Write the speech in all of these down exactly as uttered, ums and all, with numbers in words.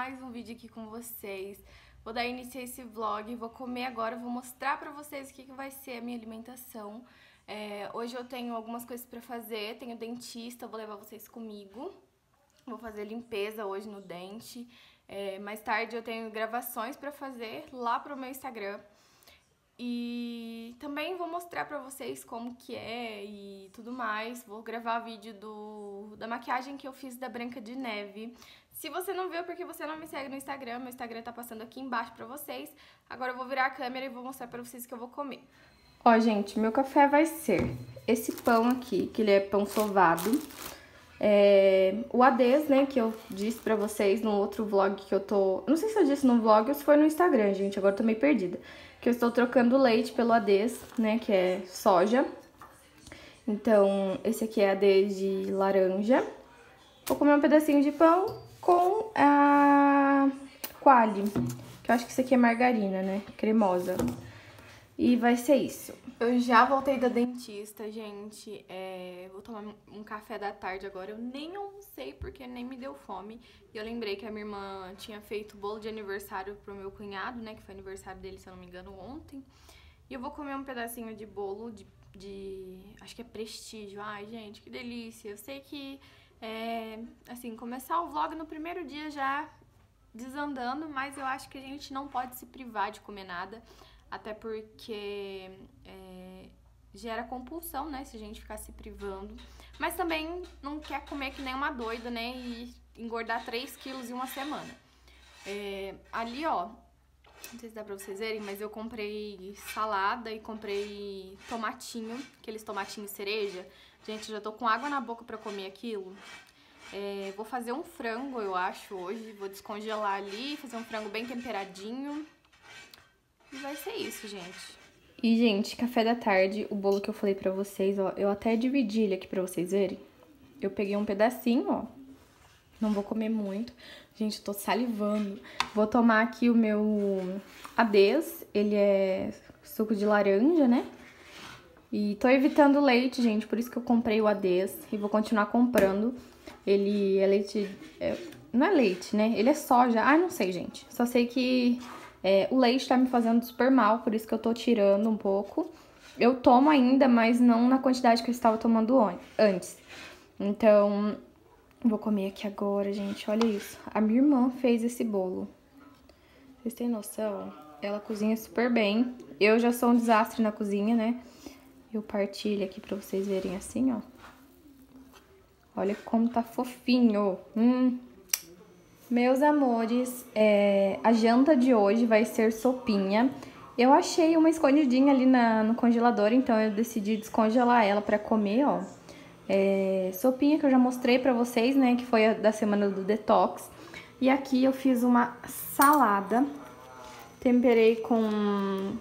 mais um vídeo aqui com vocês. Vou dar início a esse vlog, vou comer agora, vou mostrar pra vocês o que, que vai ser a minha alimentação. É, hoje eu tenho algumas coisas pra fazer, tenho dentista, vou levar vocês comigo. Vou fazer limpeza hoje no dente. É, mais tarde eu tenho gravações pra fazer lá pro meu Instagram. E também vou mostrar pra vocês como que é e tudo mais. Vou gravar vídeo do, da maquiagem que eu fiz da Branca de Neve. Se você não viu, é porque você não me segue no Instagram. Meu Instagram tá passando aqui embaixo pra vocês. Agora eu vou virar a câmera e vou mostrar pra vocês o que eu vou comer. Ó, gente, meu café vai ser esse pão aqui, que ele é pão sovado. É, o Ades, né, que eu disse pra vocês no outro vlog que eu tô... Não sei se eu disse no vlog ou se foi no Instagram, gente, agora eu tô meio perdida. Que eu estou trocando leite pelo Ades, né, que é soja. Então, esse aqui é Ades de laranja. Vou comer um pedacinho de pão com a quali, que eu acho que isso aqui é margarina, né, cremosa. E vai ser isso. Eu já voltei da dentista, gente. É, vou tomar um café da tarde agora. Eu nem almocei porque nem me deu fome. E eu lembrei que a minha irmã tinha feito bolo de aniversário pro meu cunhado, né? Que foi aniversário dele, se eu não me engano, ontem. E eu vou comer um pedacinho de bolo de... de acho que é prestígio. Ai, gente, que delícia. Eu sei que, é, assim, começar o vlog no primeiro dia já desandando, mas eu acho que a gente não pode se privar de comer nada. Até porque é, gera compulsão, né, se a gente ficar se privando. Mas também não quer comer que nem uma doida, né, e engordar três quilos em uma semana. É, ali, ó, não sei se dá pra vocês verem, mas eu comprei salada e comprei tomatinho, aqueles tomatinhos cereja. Gente, eu já tô com água na boca pra comer aquilo. É, vou fazer um frango, eu acho, hoje. Vou descongelar ali, fazer um frango bem temperadinho. E vai ser isso, gente. E, gente, café da tarde, o bolo que eu falei pra vocês, ó, eu até dividi ele aqui pra vocês verem. Eu peguei um pedacinho, ó. Não vou comer muito. Gente, eu tô salivando. Vou tomar aqui o meu Ades, ele é suco de laranja, né? E tô evitando leite, gente, por isso que eu comprei o Ades e vou continuar comprando. Ele é leite... É, não é leite, né? Ele é soja. Ah, não sei, gente. Só sei que... É, o leite tá me fazendo super mal, por isso que eu tô tirando um pouco. Eu tomo ainda, mas não na quantidade que eu estava tomando antes. Então, vou comer aqui agora, gente. Olha isso. A minha irmã fez esse bolo. Vocês têm noção? Ela cozinha super bem. Eu já sou um desastre na cozinha, né? Eu partilho aqui pra vocês verem assim, ó. Olha como tá fofinho. Hum... Meus amores, é, a janta de hoje vai ser sopinha. Eu achei uma escondidinha ali na, no congelador, então eu decidi descongelar ela pra comer, ó. É, sopinha que eu já mostrei pra vocês, né, que foi a da semana do detox. E aqui eu fiz uma salada, temperei com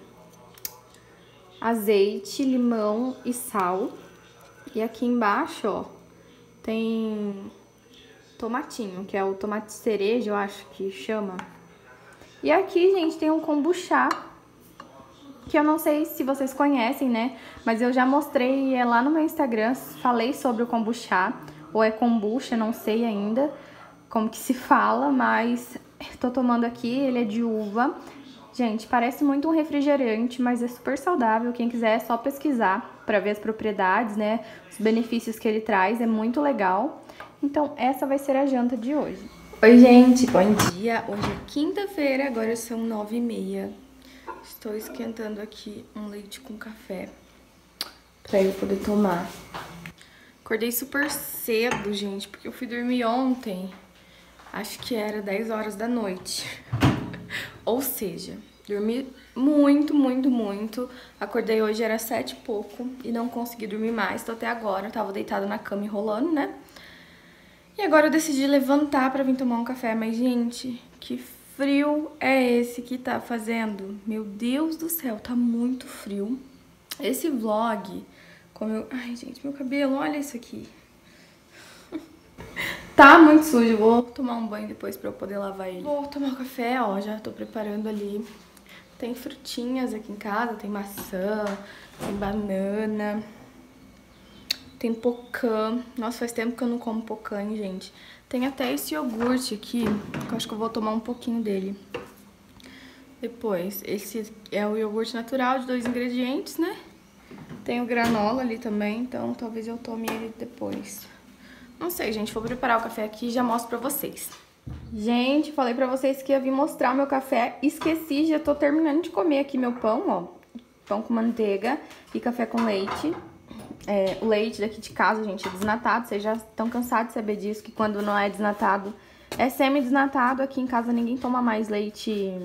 azeite, limão e sal. E aqui embaixo, ó, tem... tomatinho, que é o tomate cereja, eu acho que chama. E aqui, gente, tem um kombucha, que eu não sei se vocês conhecem, né? Mas eu já mostrei é lá no meu Instagram, falei sobre o kombucha, ou é kombucha, não sei ainda como que se fala, mas tô tomando aqui, ele é de uva. Gente, parece muito um refrigerante, mas é super saudável. Quem quiser é só pesquisar pra ver as propriedades, né? Os benefícios que ele traz, é muito legal. Então, essa vai ser a janta de hoje. Oi, gente, bom dia. Hoje é quinta-feira, agora são nove e meia. Estou esquentando aqui um leite com café pra eu poder tomar. Acordei super cedo, gente, porque eu fui dormir ontem. Acho que era dez horas da noite. Ou seja, dormi muito, muito, muito. Acordei hoje, era sete e pouco, e não consegui dormir mais. Tô até agora, eu tava deitada na cama enrolando, né? E agora eu decidi levantar pra vir tomar um café. Mas, gente, que frio é esse que tá fazendo? Meu Deus do céu, tá muito frio. Esse vlog, como eu... Ai, gente, meu cabelo, olha isso aqui. Tá muito sujo, vou tomar um banho depois pra eu poder lavar ele. Vou tomar um café, ó, já tô preparando ali. Tem frutinhas aqui em casa, tem maçã, tem banana... Tem pocã. Nossa, faz tempo que eu não como pocã, hein, gente. Tem até esse iogurte aqui, que eu acho que eu vou tomar um pouquinho dele. Depois, esse é o iogurte natural de dois ingredientes, né? Tem o granola ali também, então talvez eu tome ele depois. Não sei, gente, vou preparar o café aqui e já mostro pra vocês. Gente, falei pra vocês que ia vir mostrar o meu café, esqueci, já tô terminando de comer aqui meu pão, ó. Pão com manteiga e café com leite. É, o leite daqui de casa, gente, é desnatado, vocês já estão cansados de saber disso, que quando não é desnatado, é semi-desnatado. Aqui em casa ninguém toma mais leite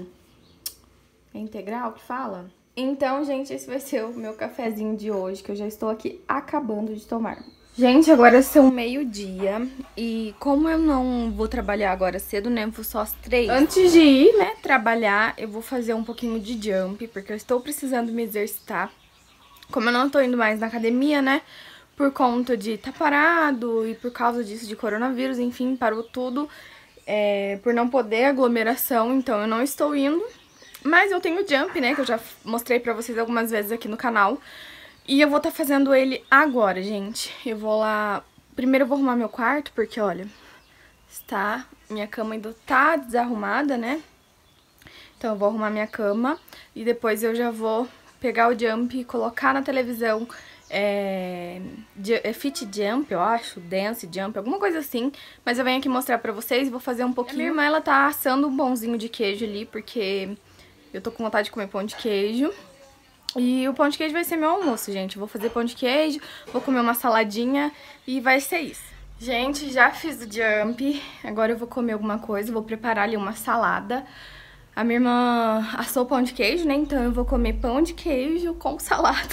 é integral, que fala? Então, gente, esse vai ser o meu cafezinho de hoje, que eu já estou aqui acabando de tomar. Gente, agora são meio-dia e como eu não vou trabalhar agora cedo, né, vou só às três. Antes de ir, né, trabalhar, eu vou fazer um pouquinho de jump, porque eu estou precisando me exercitar. Como eu não tô indo mais na academia, né, por conta de estar tá parado e por causa disso de coronavírus, enfim, parou tudo, é, por não poder aglomeração, então eu não estou indo. Mas eu tenho o jump, né, que eu já mostrei pra vocês algumas vezes aqui no canal. E eu vou estar tá fazendo ele agora, gente. Eu vou lá... Primeiro eu vou arrumar meu quarto, porque, olha, está... Minha cama ainda tá desarrumada, né? Então eu vou arrumar minha cama e depois eu já vou pegar o jump e colocar na televisão. É... é fit jump, eu acho, dance jump, alguma coisa assim. Mas eu venho aqui mostrar pra vocês e vou fazer um pouquinho. A minha irmã, ela tá assando um pãozinho de queijo ali, porque eu tô com vontade de comer pão de queijo. E o pão de queijo vai ser meu almoço, gente. Eu vou fazer pão de queijo, vou comer uma saladinha e vai ser isso. Gente, já fiz o jump, agora eu vou comer alguma coisa, vou preparar ali uma salada. A minha irmã assou pão de queijo, né? Então eu vou comer pão de queijo com salada.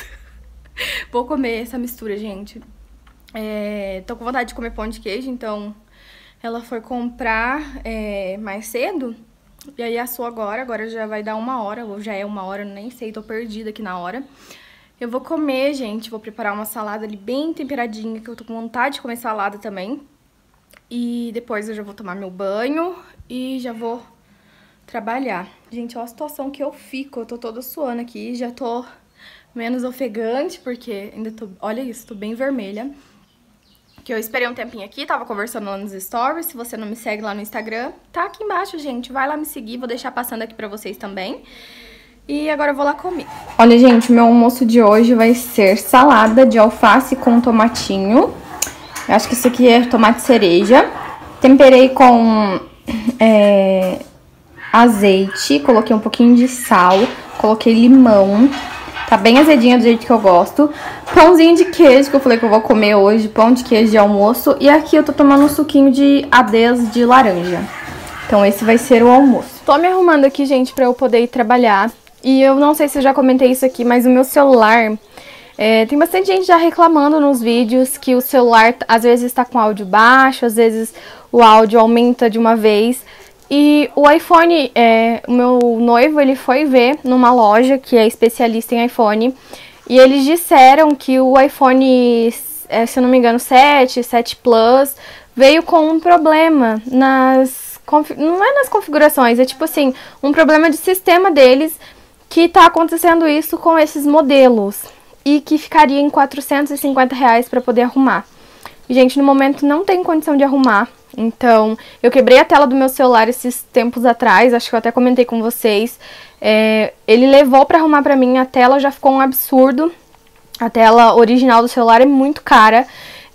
Vou comer essa mistura, gente. É, tô com vontade de comer pão de queijo, então ela foi comprar é, mais cedo. E aí assou agora, agora já vai dar uma hora, ou já é uma hora, nem sei, tô perdida aqui na hora. Eu vou comer, gente, vou preparar uma salada ali bem temperadinha, que eu tô com vontade de comer salada também. E depois eu já vou tomar meu banho e já vou trabalhar. Gente, olha a situação que eu fico, eu tô toda suando aqui, já tô menos ofegante, porque ainda tô, olha isso, tô bem vermelha. Que eu esperei um tempinho aqui, tava conversando lá nos stories. Se você não me segue lá no Instagram, tá aqui embaixo, gente. Vai lá me seguir, vou deixar passando aqui pra vocês também. E agora eu vou lá comer. Olha, gente, meu almoço de hoje vai ser salada de alface com tomatinho. Eu acho que isso aqui é tomate cereja. Temperei com é, azeite, coloquei um pouquinho de sal, coloquei limão. Tá bem azedinha do jeito que eu gosto. Pãozinho de queijo, que eu falei que eu vou comer hoje. Pão de queijo de almoço. E aqui eu tô tomando um suquinho de adês de laranja. Então esse vai ser o almoço. Tô me arrumando aqui, gente, pra eu poder ir trabalhar. E eu não sei se eu já comentei isso aqui, mas o meu celular... É, tem bastante gente já reclamando nos vídeos que o celular às vezes tá com áudio baixo, às vezes o áudio aumenta de uma vez... E o iPhone, é, o meu noivo, ele foi ver numa loja que é especialista em iPhone. E eles disseram que o iPhone, é, se eu não me engano, sete, sete Plus, veio com um problema nas... Não é nas configurações, é tipo assim, um problema de sistema deles que tá acontecendo isso com esses modelos. E que ficaria em quatrocentos e cinquenta reais pra poder arrumar. Gente, no momento não tem condição de arrumar. Então, eu quebrei a tela do meu celular esses tempos atrás, acho que eu até comentei com vocês. É, ele levou pra arrumar pra mim, a tela já ficou um absurdo. A tela original do celular é muito cara.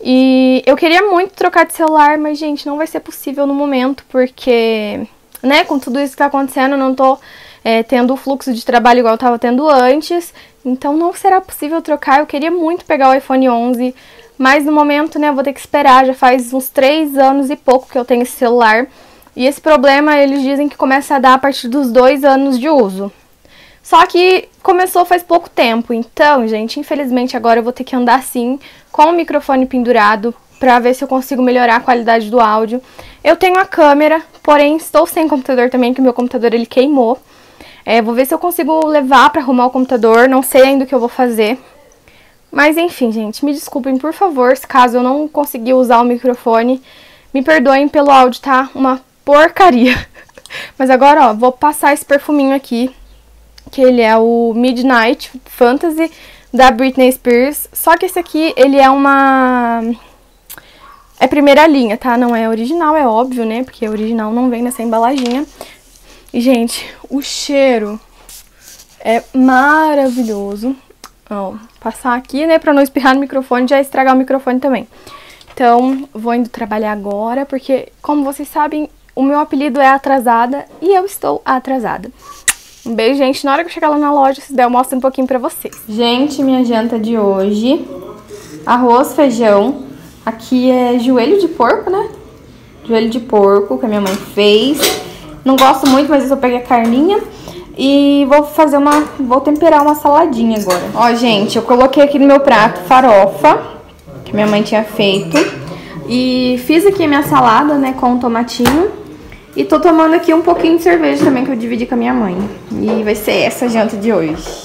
E eu queria muito trocar de celular, mas, gente, não vai ser possível no momento, porque, né, com tudo isso que tá acontecendo, eu não tô é, tendo o fluxo de trabalho igual eu tava tendo antes. Então, não será possível trocar. Eu queria muito pegar o iPhone onze. Mas no momento, né, eu vou ter que esperar, já faz uns três anos e pouco que eu tenho esse celular. E esse problema, eles dizem que começa a dar a partir dos dois anos de uso. Só que começou faz pouco tempo, então, gente, infelizmente agora eu vou ter que andar assim, com o microfone pendurado, pra ver se eu consigo melhorar a qualidade do áudio. Eu tenho a câmera, porém estou sem computador também, que o meu computador ele queimou. É, vou ver se eu consigo levar pra arrumar o computador, não sei ainda o que eu vou fazer. Mas enfim, gente, me desculpem, por favor, se caso eu não conseguir usar o microfone, me perdoem pelo áudio, tá? Uma porcaria. Mas agora, ó, vou passar esse perfuminho aqui, que ele é o Midnight Fantasy da Britney Spears. Só que esse aqui, ele é uma... É primeira linha, tá? Não é original, é óbvio, né? Porque original não vem nessa embalaginha. E, gente, o cheiro é maravilhoso. Ó, passar aqui, né, pra não espirrar no microfone e já estragar o microfone também. Então, vou indo trabalhar agora, porque, como vocês sabem, o meu apelido é atrasada e eu estou atrasada. Um beijo, gente. Na hora que eu chegar lá na loja, se der, eu mostro um pouquinho pra vocês. Gente, minha janta de hoje: arroz, feijão. Aqui é joelho de porco, né? Joelho de porco que a minha mãe fez. Não gosto muito, mas eu peguei a carninha. E vou fazer uma... Vou temperar uma saladinha agora. Ó, gente, eu coloquei aqui no meu prato farofa, que minha mãe tinha feito. E fiz aqui a minha salada, né, com um tomatinho. E tô tomando aqui um pouquinho de cerveja também, que eu dividi com a minha mãe. E vai ser essa a janta de hoje.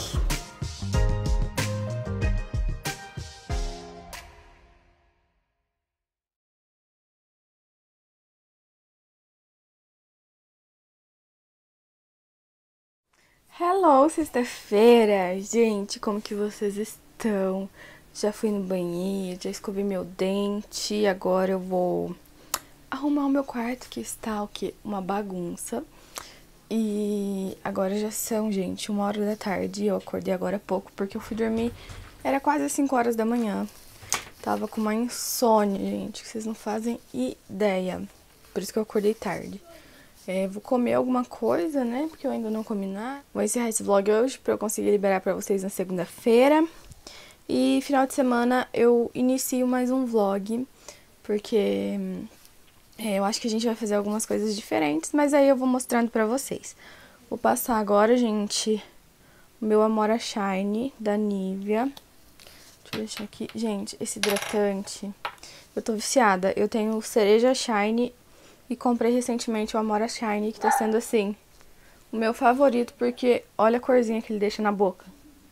Hello, sexta-feira! Gente, como que vocês estão? Já fui no banheiro, já escovei meu dente, agora eu vou arrumar o meu quarto, que está o quê? Uma bagunça. E agora já são, gente, uma hora da tarde. Eu acordei agora há pouco, porque eu fui dormir, era quase cinco horas da manhã. Tava com uma insônia, gente, que vocês não fazem ideia. Por isso que eu acordei tarde. É, vou comer alguma coisa, né, porque eu ainda não comi nada. Vou encerrar esse vlog hoje pra eu conseguir liberar pra vocês na segunda-feira. E final de semana eu inicio mais um vlog, porque é, eu acho que a gente vai fazer algumas coisas diferentes, mas aí eu vou mostrando pra vocês. Vou passar agora, gente, o meu Amora Shine da Nivea. Deixa eu deixar aqui. Gente, esse hidratante, eu tô viciada. Eu tenho o Cereja Shine e comprei recentemente o Amora Shine, que tá sendo, assim, o meu favorito, porque olha a corzinha que ele deixa na boca.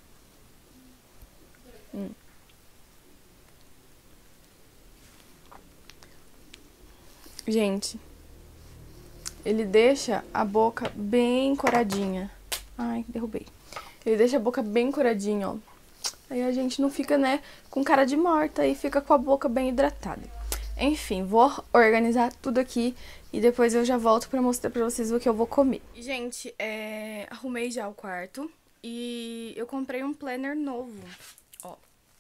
Hum. Gente, ele deixa a boca bem coradinha. Ai, derrubei. Ele deixa a boca bem coradinha, ó. Aí a gente não fica, né, com cara de morta e fica com a boca bem hidratada. Enfim, vou organizar tudo aqui e depois eu já volto pra mostrar pra vocês o que eu vou comer. Gente, é... arrumei já o quarto e eu comprei um planner novo, ó.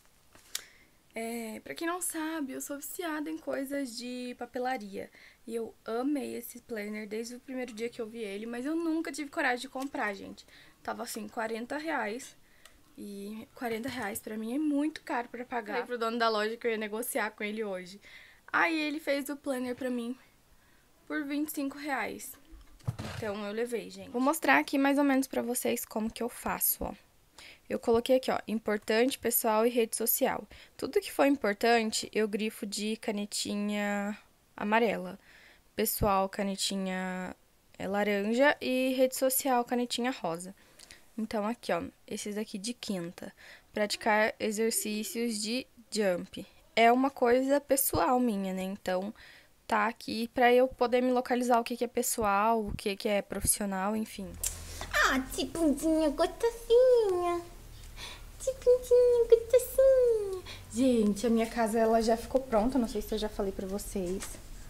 É... Pra quem não sabe, eu sou viciada em coisas de papelaria. E eu amei esse planner desde o primeiro dia que eu vi ele, mas eu nunca tive coragem de comprar, gente. Tava assim, quarenta reais. E quarenta reais pra mim é muito caro pra pagar. Falei pro dono da loja que eu ia negociar com ele hoje. Aí ele fez o planner pra mim por vinte e cinco reais. Então eu levei, gente. Vou mostrar aqui mais ou menos pra vocês como que eu faço, ó. Eu coloquei aqui, ó, importante, pessoal e rede social. Tudo que for importante, eu grifo de canetinha amarela. Pessoal, canetinha é, laranja e rede social, canetinha rosa. Então, aqui, ó, esses aqui de quinta. Praticar exercícios de jump. É uma coisa pessoal minha, né? Então, tá aqui pra eu poder me localizar o que que é pessoal, o que que é profissional, enfim. Ah, tipundinha gostosinha. Tipundinha gostosinha. Gente, a minha casa, ela já ficou pronta. Não sei se eu já falei pra vocês.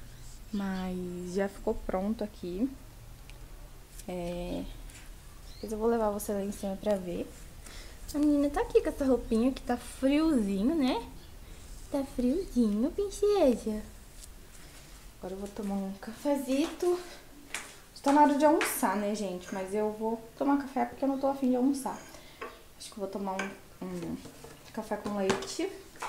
Mas já ficou pronto aqui. É... Depois eu vou levar você lá em cima pra ver. A menina tá aqui com essa roupinha que tá friozinho, né? Tá friozinho, princesa. Agora eu vou tomar um cafezito. Está na hora de almoçar, né, gente? Mas eu vou tomar café porque eu não tô afim de almoçar. Acho que eu vou tomar um, um café com leite.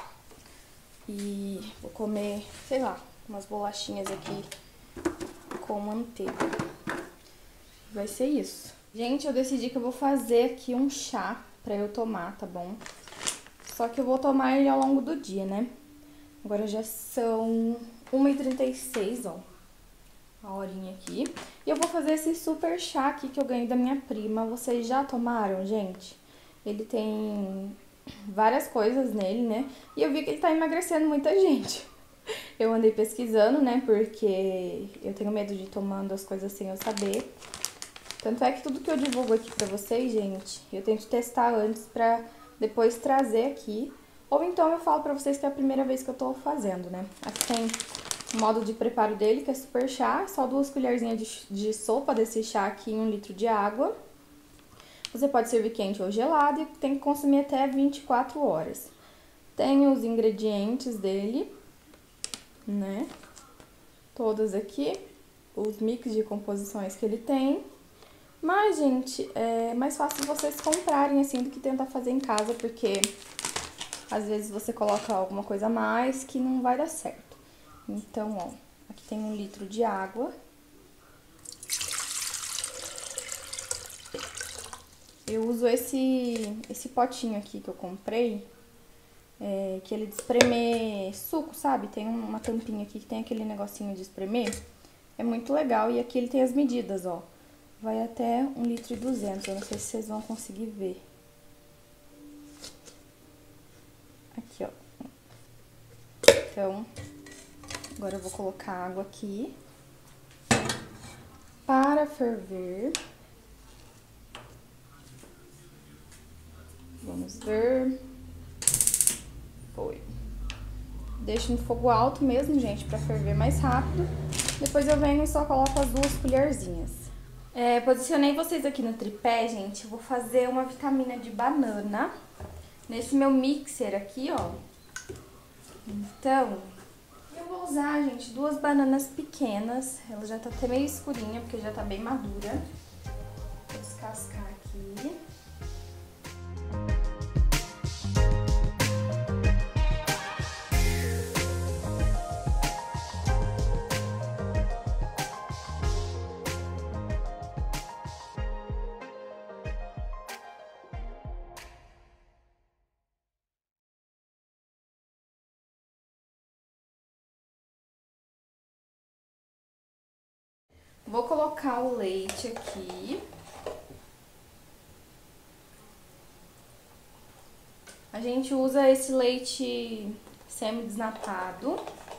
E vou comer, sei lá, umas bolachinhas aqui com manteiga. Vai ser isso. Gente, eu decidi que eu vou fazer aqui um chá pra eu tomar, tá bom? Só que eu vou tomar ele ao longo do dia, né? Agora já são uma e trinta e seis, ó. A horinha aqui. E eu vou fazer esse super chá aqui que eu ganhei da minha prima. Vocês já tomaram, gente? Ele tem várias coisas nele, né? E eu vi que ele tá emagrecendo muita gente. Eu andei pesquisando, né? Porque eu tenho medo de ir tomando as coisas sem eu saber. Tanto é que tudo que eu divulgo aqui pra vocês, gente, eu tento testar antes pra depois trazer aqui. Ou então eu falo pra vocês que é a primeira vez que eu tô fazendo, né? Aqui tem o modo de preparo dele, que é super chá, só duas colherzinhas de, de sopa desse chá aqui em um litro de água. Você pode servir quente ou gelado e tem que consumir até vinte e quatro horas. Tem os ingredientes dele, né? Todos aqui, os mix de composições que ele tem. Mas, gente, é mais fácil vocês comprarem assim do que tentar fazer em casa, porque às vezes você coloca alguma coisa a mais que não vai dar certo. Então, ó, aqui tem um litro de água. Eu uso esse, esse potinho aqui que eu comprei, é, que ele de espremer suco, sabe? Tem uma tampinha aqui que tem aquele negocinho de espremer. É muito legal e aqui ele tem as medidas, ó. Vai até um litro e duzentos, eu não sei se vocês vão conseguir ver. Aqui, ó. Então, agora eu vou colocar água aqui para ferver. Vamos ver. Foi. Deixo no fogo alto mesmo, gente, pra ferver mais rápido. Depois eu venho e só coloco as duas colherzinhas. É, posicionei vocês aqui no tripé, gente. Eu vou fazer uma vitamina de banana nesse meu mixer aqui, ó. Então, eu vou usar, gente, duas bananas pequenas. Ela já tá até meio escurinha, porque já tá bem madura. Vou descascar aqui. Vou colocar o leite aqui. A gente usa esse leite semi-desnatado.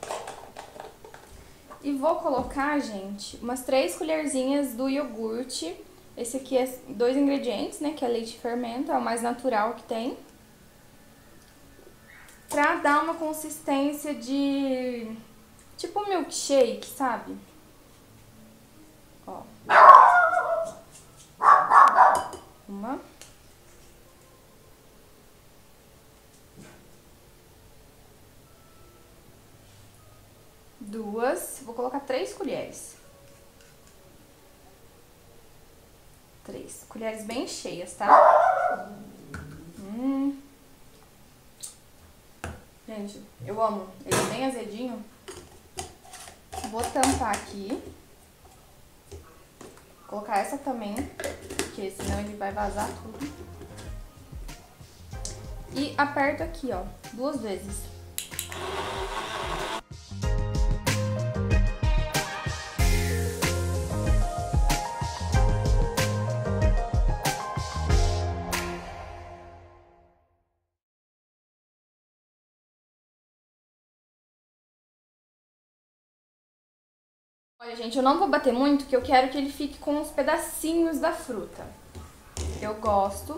E vou colocar, gente, umas três colherzinhas do iogurte. Esse aqui é dois ingredientes, né, que é leite e fermento, é o mais natural que tem. Pra dar uma consistência de tipo milkshake, sabe? Ó. Uma. Duas. Vou colocar três colheres. Três. Colheres bem cheias, tá? Hum. Gente, eu amo. Ele é bem azedinho. Vou tampar aqui. Vou colocar essa também, porque senão ele vai vazar tudo. E aperto aqui, ó, duas vezes. Olha, gente, eu não vou bater muito, porque eu quero que ele fique com os pedacinhos da fruta. Eu gosto.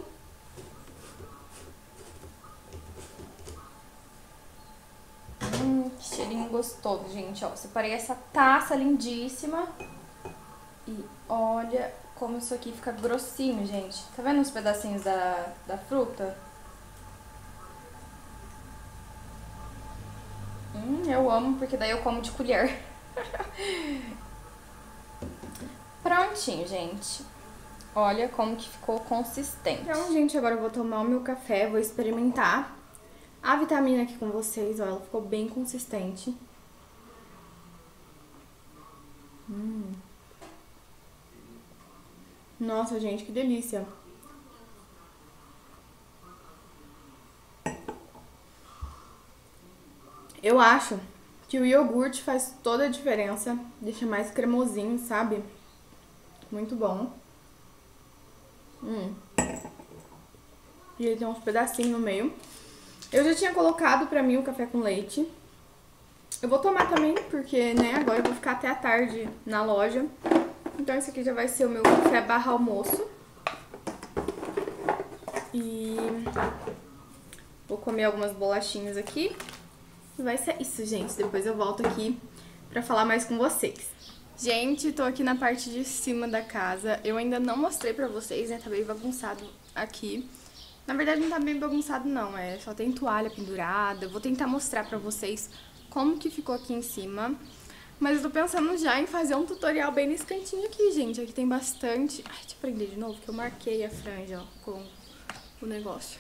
Hum, que cheirinho gostoso, gente, ó. Separei essa taça lindíssima. E olha como isso aqui fica grossinho, gente. Tá vendo os pedacinhos da, da fruta? Hum, eu amo, porque daí eu como de colher. Prontinho, gente. Olha como que ficou consistente. Então, gente, agora eu vou tomar o meu café, vou experimentar a vitamina aqui com vocês, ó. Ela ficou bem consistente. Hum. Nossa, gente, que delícia. Eu acho que o iogurte faz toda a diferença, deixa mais cremosinho, sabe? Muito bom. Hum. E ele tem uns pedacinhos no meio. Eu já tinha colocado pra mim o café com leite. Eu vou tomar também, porque, né, agora eu vou ficar até a tarde na loja. Então esse aqui já vai ser o meu café barra almoço. E Vou comer algumas bolachinhas aqui. E vai ser isso, gente. Depois eu volto aqui pra falar mais com vocês. Gente, tô aqui na parte de cima da casa. Eu ainda não mostrei pra vocês, né? Tá bem bagunçado aqui. Na verdade não tá bem bagunçado não, é só tem toalha pendurada. Eu vou tentar mostrar pra vocês como que ficou aqui em cima. Mas eu tô pensando já em fazer um tutorial bem nesse cantinho aqui, gente. Aqui tem bastante... Ai, deixa eu prender de novo, que eu marquei a franja, ó, com o negócio.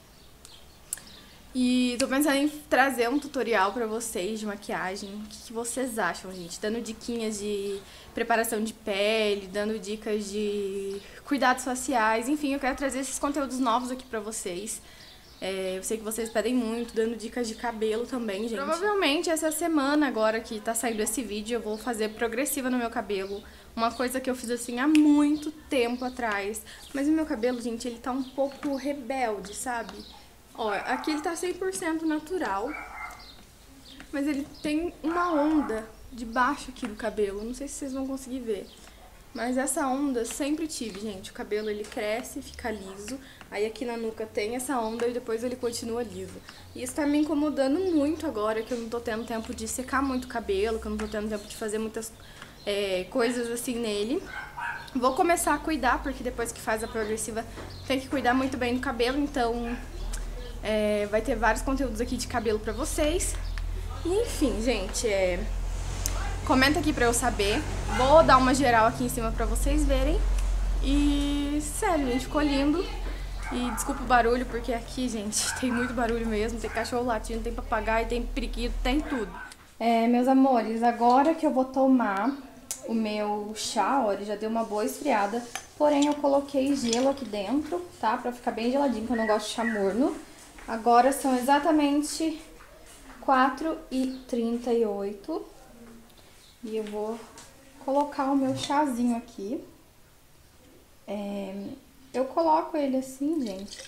E tô pensando em trazer um tutorial pra vocês de maquiagem. O que, que vocês acham, gente? Dando diquinhas de preparação de pele, dando dicas de cuidados faciais. Enfim, eu quero trazer esses conteúdos novos aqui pra vocês. É, eu sei que vocês pedem muito, dando dicas de cabelo também, gente. Provavelmente essa semana agora que tá saindo esse vídeo, eu vou fazer progressiva no meu cabelo. Uma coisa que eu fiz assim há muito tempo atrás. Mas o meu cabelo, gente, ele tá um pouco rebelde, sabe? Ó, aqui ele tá cem por cento natural, mas ele tem uma onda debaixo aqui do cabelo. Não sei se vocês vão conseguir ver, mas essa onda sempre tive, gente. O cabelo ele cresce, fica liso, aí aqui na nuca tem essa onda e depois ele continua liso. E isso tá me incomodando muito agora, que eu não tô tendo tempo de secar muito o cabelo, que eu não tô tendo tempo de fazer muitas é, coisas assim nele. Vou começar a cuidar, porque depois que faz a progressiva tem que cuidar muito bem do cabelo, então... É, vai ter vários conteúdos aqui de cabelo pra vocês. E enfim, gente, é... comenta aqui pra eu saber. Vou dar uma geral aqui em cima pra vocês verem. E sério, gente, ficou lindo. E desculpa o barulho, porque aqui, gente, tem muito barulho mesmo. Tem cachorro latindo, tem papagaio, tem periquito, tem tudo. É, meus amores, agora que eu vou tomar o meu chá, ó, ele já deu uma boa esfriada. Porém, eu coloquei gelo aqui dentro, tá? Pra ficar bem geladinho, porque eu não gosto de chá morno. Agora são exatamente quatro e trinta e oito e eu vou colocar o meu chazinho aqui. É, eu coloco ele assim, gente,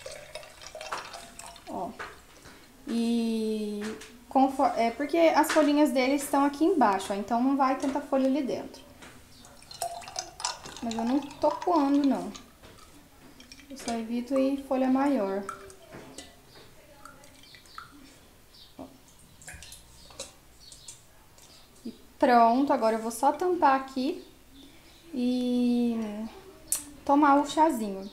ó, e conforme, é porque as folhinhas dele estão aqui embaixo, ó, então não vai tanta folha ali dentro. Mas eu não tô coando, não. Eu só evito ir folha maior. Pronto, agora eu vou só tampar aqui e tomar o chazinho.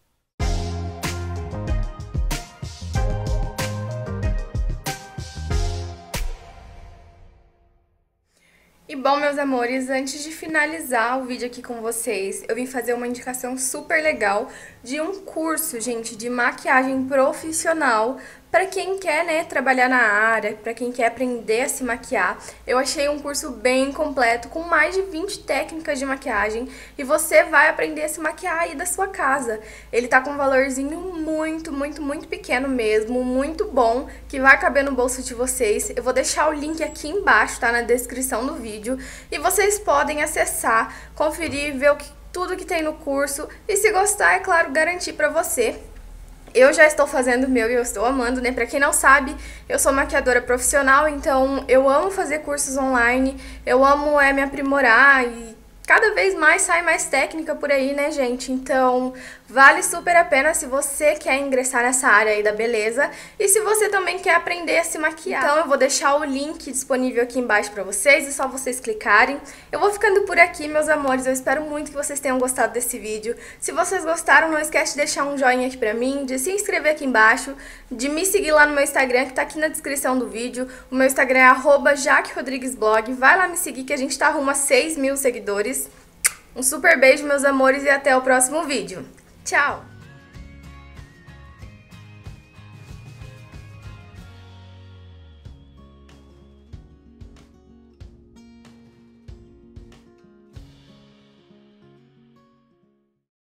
E bom, meus amores, antes de finalizar o vídeo aqui com vocês, eu vim fazer uma indicação super legal de um curso, gente, de maquiagem profissional para quem quer, né, trabalhar na área, para quem quer aprender a se maquiar. Eu achei um curso bem completo, com mais de vinte técnicas de maquiagem, e você vai aprender a se maquiar aí da sua casa. Ele tá com um valorzinho muito, muito, muito pequeno mesmo, muito bom, que vai caber no bolso de vocês. Eu vou deixar o link aqui embaixo, tá, na descrição do vídeo, e vocês podem acessar, conferir, ver o que, tudo que tem no curso, e se gostar, é claro, garantir pra você. Eu já estou fazendo o meu e eu estou amando, né? Pra quem não sabe, eu sou maquiadora profissional, então eu amo fazer cursos online, eu amo é, me aprimorar e cada vez mais sai mais técnica por aí, né, gente? Então, vale super a pena se você quer ingressar nessa área aí da beleza e se você também quer aprender a se maquiar. Então, eu vou deixar o link disponível aqui embaixo pra vocês, é só vocês clicarem. Eu vou ficando por aqui, meus amores, eu espero muito que vocês tenham gostado desse vídeo. Se vocês gostaram, não esquece de deixar um joinha aqui pra mim, de se inscrever aqui embaixo, de me seguir lá no meu Instagram, que tá aqui na descrição do vídeo. O meu Instagram é arroba jaque rodrigues blog. Vai lá me seguir que a gente tá rumo a seis mil seguidores. Um super beijo, meus amores, e até o próximo vídeo. Tchau!